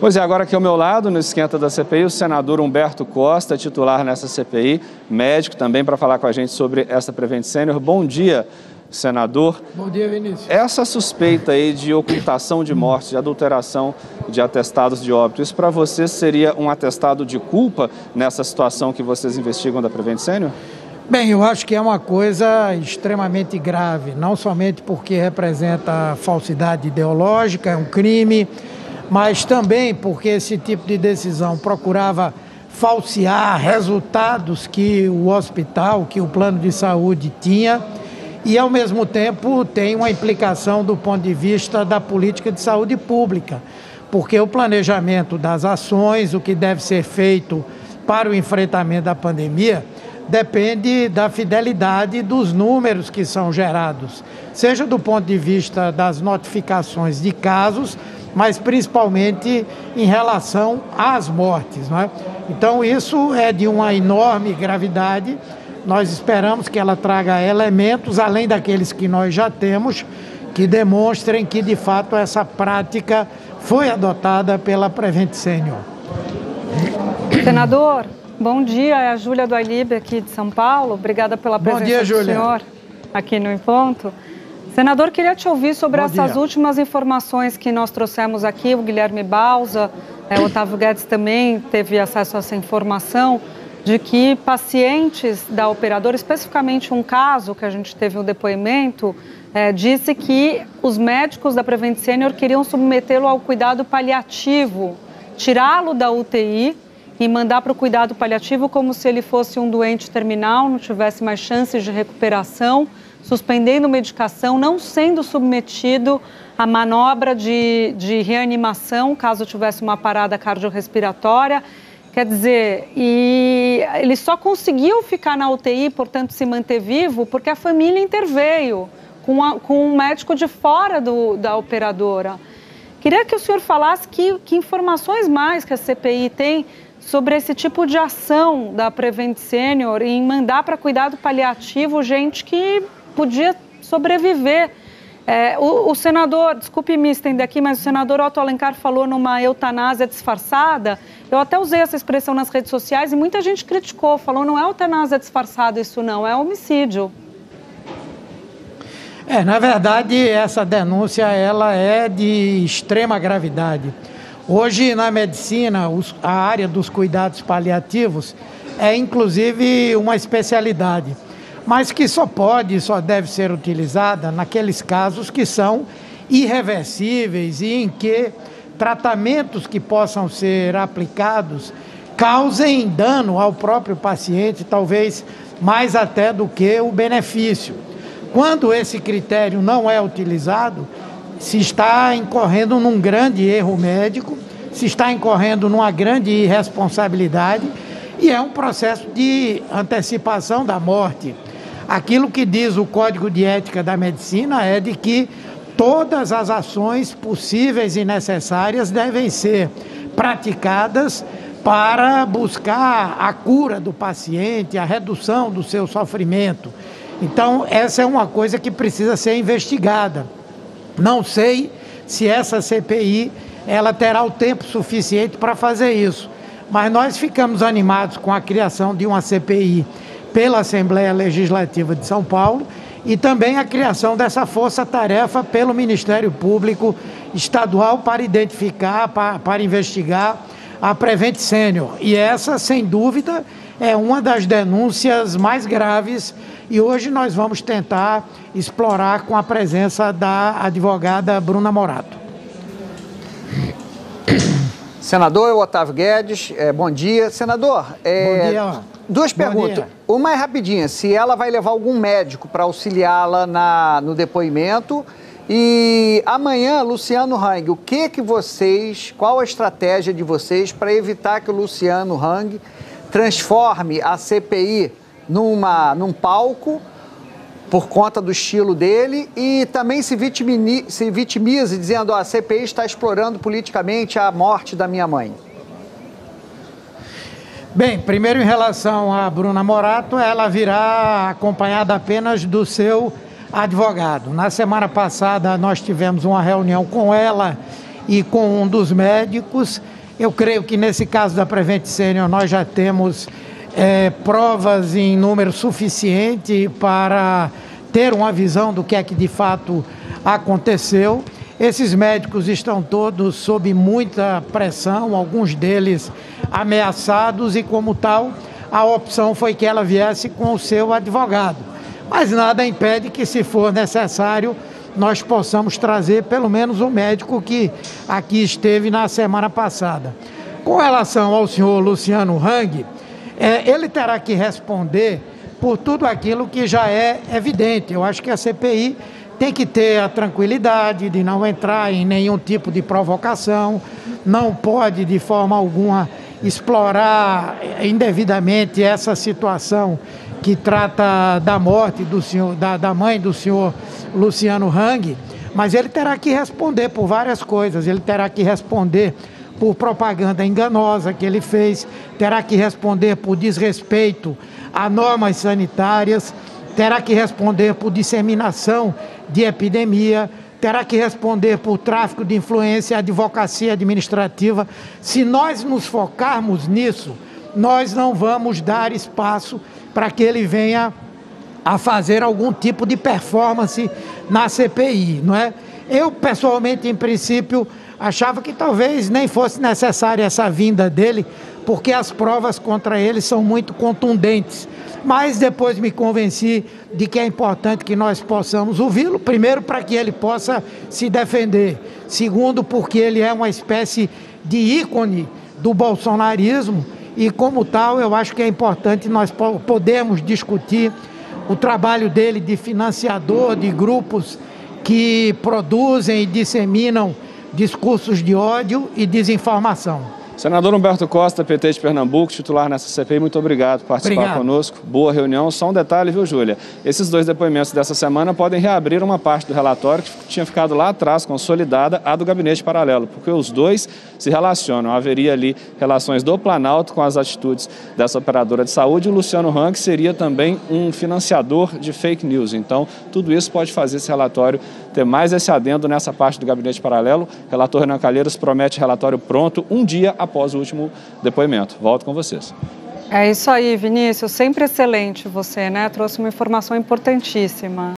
Pois é, agora aqui ao meu lado, no esquenta da CPI, o senador Humberto Costa, titular nessa CPI, médico também, para falar com a gente sobre essa Prevent Senior. Bom dia, senador. Bom dia, Vinícius. Essa suspeita aí de ocultação de mortes, de adulteração de atestados de óbito, isso para você seria um atestado de culpa nessa situação que vocês investigam da Prevent Senior? Bem, eu acho que é uma coisa extremamente grave, não somente porque representa falsidade ideológica, é um crime, mas também porque esse tipo de decisão procurava falsear resultados que o hospital, que o plano de saúde tinha, e ao mesmo tempo tem uma implicação do ponto de vista da política de saúde pública, porque o planejamento das ações, o que deve ser feito para o enfrentamento da pandemia, depende da fidelidade dos números que são gerados, seja do ponto de vista das notificações de casos, mas principalmente em relação às mortes, não é? Então isso é de uma enorme gravidade. Nós esperamos que ela traga elementos, além daqueles que nós já temos, que demonstrem que de fato essa prática foi adotada pela Prevent Senior. Senador, bom dia, é a Júlia do Ailib aqui de São Paulo. Obrigada pela presença do senhor aqui no Em Ponto. Senador, queria te ouvir sobre essas últimas informações que nós trouxemos aqui. O Guilherme Bausa, o Otávio Guedes também teve acesso a essa informação de que pacientes da operadora, especificamente um caso que a gente teve um depoimento, disse que os médicos da Prevent Senior queriam submetê-lo ao cuidado paliativo, tirá-lo da UTI e mandar para o cuidado paliativo como se ele fosse um doente terminal, não tivesse mais chances de recuperação, suspendendo medicação, não sendo submetido à manobra de reanimação, caso tivesse uma parada cardiorrespiratória. Quer dizer, e ele só conseguiu ficar na UTI, portanto se manter vivo, porque a família interveio com um médico de fora da operadora. Queria que o senhor falasse que informações mais que a CPI tem sobre esse tipo de ação da Prevent Senior em mandar para cuidado paliativo gente que podia sobreviver. O senador, desculpe me estender aqui, mas o senador Otto Alencar falou numa eutanásia disfarçada. Eu até usei essa expressão nas redes sociais e muita gente criticou, falou não é eutanásia disfarçada isso não, é homicídio. Na verdade, essa denúncia ela é de extrema gravidade. Hoje, na medicina, a área dos cuidados paliativos é inclusive uma especialidade, mas que só deve ser utilizada naqueles casos que são irreversíveis e em que tratamentos que possam ser aplicados causem dano ao próprio paciente, talvez mais até do que o benefício. Quando esse critério não é utilizado, se está incorrendo num grande erro médico, se está incorrendo numa grande irresponsabilidade e é um processo de antecipação da morte. Aquilo que diz o Código de Ética da Medicina é de que todas as ações possíveis e necessárias devem ser praticadas para buscar a cura do paciente, a redução do seu sofrimento. Então, essa é uma coisa que precisa ser investigada. Não sei se essa CPI ela terá o tempo suficiente para fazer isso, mas nós ficamos animados com a criação de uma CPI pela Assembleia Legislativa de São Paulo e também a criação dessa força-tarefa pelo Ministério Público Estadual para identificar, para investigar a Prevent Senior. E essa, sem dúvida, é uma das denúncias mais graves e hoje nós vamos tentar explorar com a presença da advogada Bruna Morato. Senador Otávio Guedes, bom dia. Senador, bom dia. Duas perguntas. Uma é rapidinha, se ela vai levar algum médico para auxiliá-la no depoimento. E amanhã, Luciano Hang, qual a estratégia de vocês para evitar que o Luciano Hang transforme a CPI num palco por conta do estilo dele e também se vitimize dizendo a CPI está explorando politicamente a morte da minha mãe? Bem, primeiro em relação a Bruna Morato, ela virá acompanhada apenas do seu advogado. Na semana passada nós tivemos uma reunião com ela e com um dos médicos Eu creio que nesse caso da Prevent Senior nós já temos provas em número suficiente para ter uma visão do que é que de fato aconteceu. Esses médicos estão todos sob muita pressão, alguns deles ameaçados, e como tal, a opção foi que ela viesse com o seu advogado. Mas nada impede que, se for necessário, nós possamos trazer pelo menos um médico que aqui esteve na semana passada. Com relação ao senhor Luciano Hang, ele terá que responder por tudo aquilo que já é evidente. Eu acho que a CPI tem que ter a tranquilidade de não entrar em nenhum tipo de provocação, não pode de forma alguma explorar indevidamente essa situação que trata da morte do senhor, da mãe do senhor Luciano Hang, mas ele terá que responder por várias coisas. Ele terá que responder por propaganda enganosa que ele fez, terá que responder por desrespeito a normas sanitárias, terá que responder por disseminação de epidemia, terá que responder por tráfico de influência e advocacia administrativa. Se nós nos focarmos nisso, nós não vamos dar espaço para que ele venha a fazer algum tipo de performance na CPI, não é? Eu, pessoalmente, em princípio, achava que talvez nem fosse necessária essa vinda dele, porque as provas contra ele são muito contundentes. Mas depois me convenci de que é importante que nós possamos ouvi-lo, primeiro, para que ele possa se defender, segundo, porque ele é uma espécie de ícone do bolsonarismo, e como tal, eu acho que é importante nós podermos discutir o trabalho dele de financiador de grupos que produzem e disseminam discursos de ódio e desinformação. Senador Humberto Costa, PT de Pernambuco, titular nessa CPI, muito obrigado por participar conosco. Boa reunião. Só um detalhe, viu, Júlia? Esses dois depoimentos dessa semana podem reabrir uma parte do relatório que tinha ficado lá atrás, consolidada, a do gabinete paralelo, porque os dois se relacionam. Haveria ali relações do Planalto com as atitudes dessa operadora de saúde, e o Luciano Hang seria também um financiador de fake news. Então, tudo isso pode fazer esse relatório ter mais esse adendo nessa parte do gabinete paralelo. O relator Renan Calheiros promete relatório pronto um dia após o último depoimento. Volto com vocês. É isso aí, Vinícius. Sempre excelente você, né? Trouxe uma informação importantíssima.